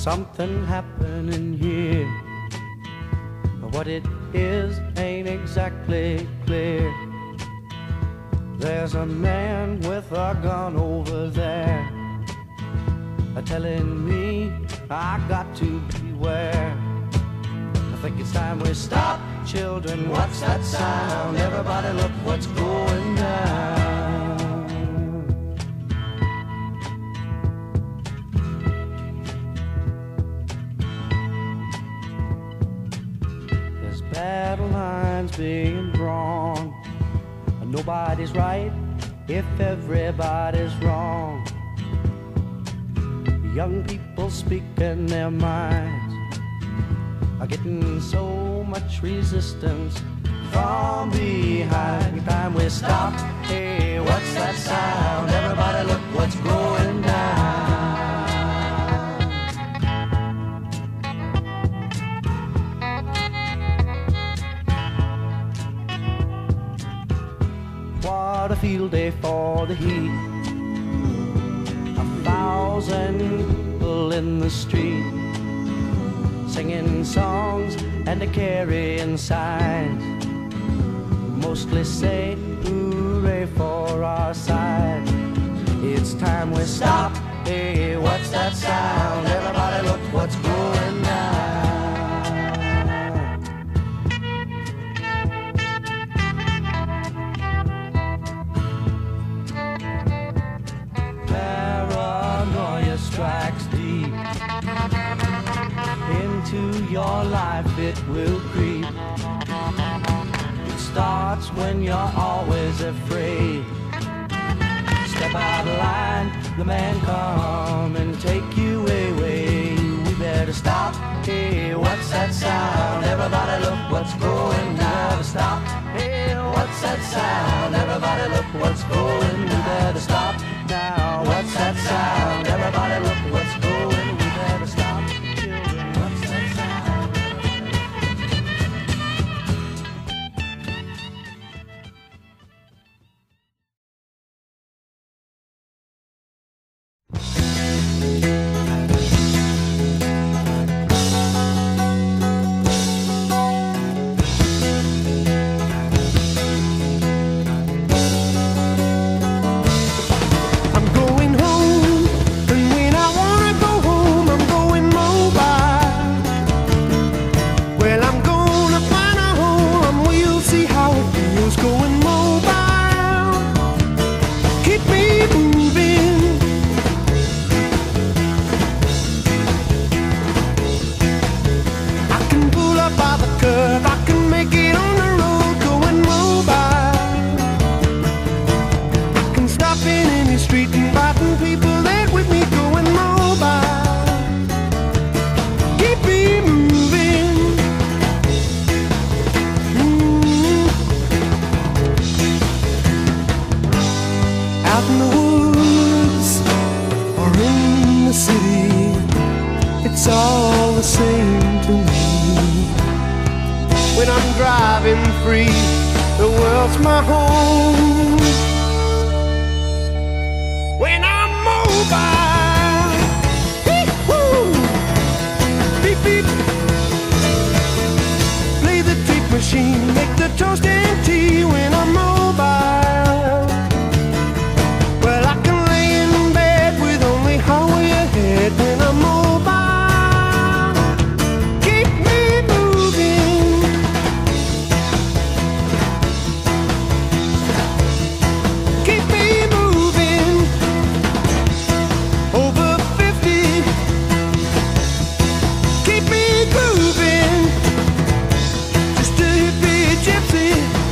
something happening here. What it is ain't exactly clear. There's a man with a gun over there, telling me I got to beware. I think it's time we stop. Children, what's that sound? Everybody look what's going down. There's battle lines being drawn. Nobody's right if everybody's wrong. Young people speaking their minds are getting so much resistance from behind. Time we stop. Hey, what's that sound? Everybody look what's going down. What a field day for the heat. 1,000 people in the street, singing songs and carrying signs, mostly say hooray for our side. It's time we stop. Hey, what's that sound? Everybody look what's going down. Paranoia strikes deep into your life, it will creep. It starts when you're always afraid. Step out of line, the man come and take you away. We better stop. Hey, what's that sound? Everybody look what's going down. Stop. Hey, what's that sound? Everybody look what's going. We better stop now. What's that sound? Everybody look what's going. We better stop. Children, what's that sound? It's all the same to me. When I'm driving free, the world's my home. When I'm mobile, beep-hoo, beep beep, play the tape machine, make the toast and tea. When I'm mobile, well, I can lay in bed with only highway ahead. When I'm mobile, gypsy.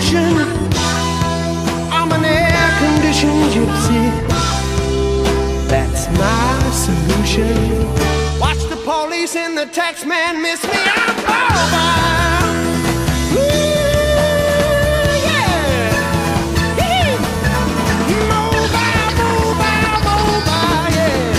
pollution. I'm an air-conditioned gypsy. That's my solution. Watch the police and the tax man miss me. I'm mobile. Ooh, yeah. Mobile, mobile, mobile, yeah.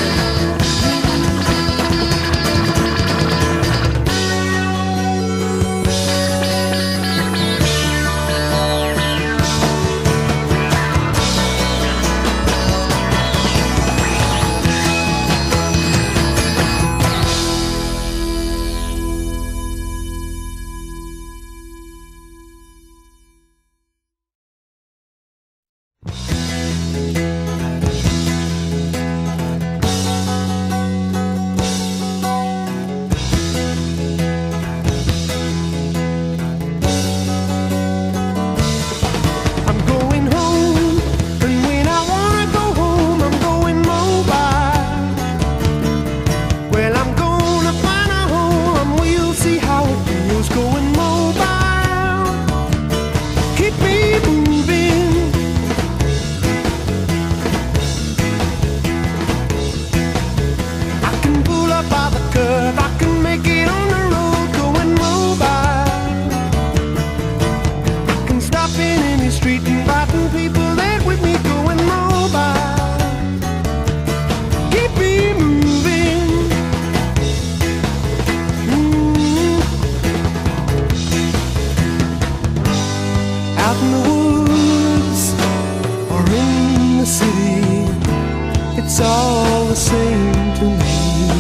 It's all the same to me.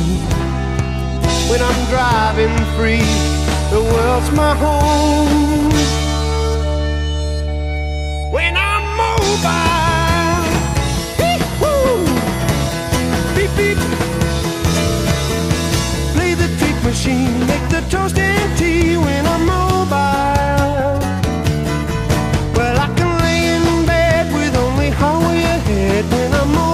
When I'm driving free, the world's my home. When I'm mobile, beep-woo, beep beep, play the tape machine, make the toast and tea. When I'm mobile, well, I can lay in bed with only halfway ahead. When I'm mobile,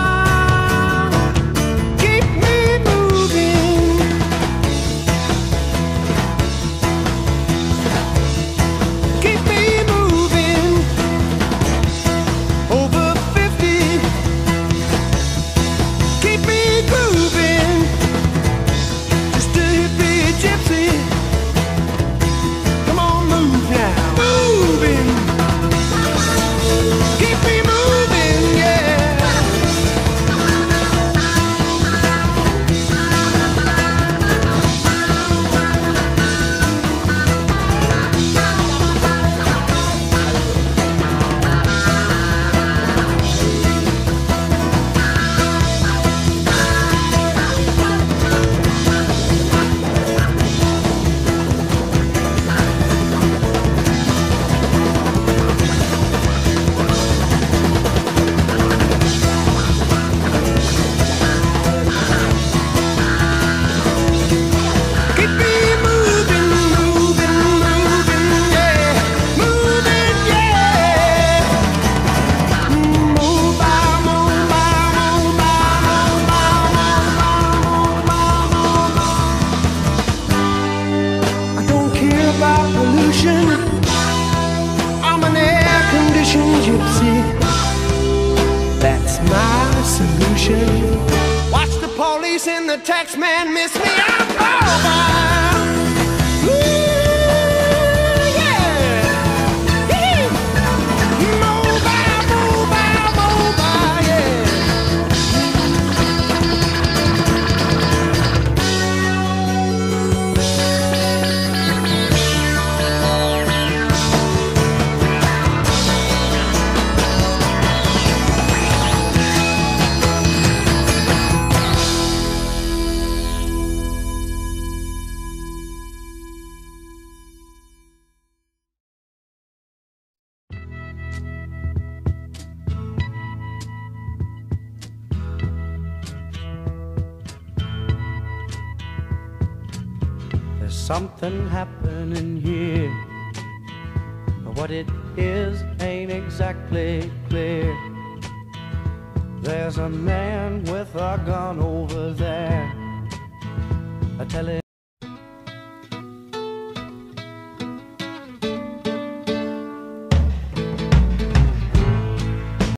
I'm an air-conditioned gypsy. That's my solution. Watch the police and the tax man miss me. I'm mobile. Ooh, yeah. Mobile, mobile, mobile, yeah. There's something happening here, but what it is ain't exactly clear. There's a man with a gun over there, telling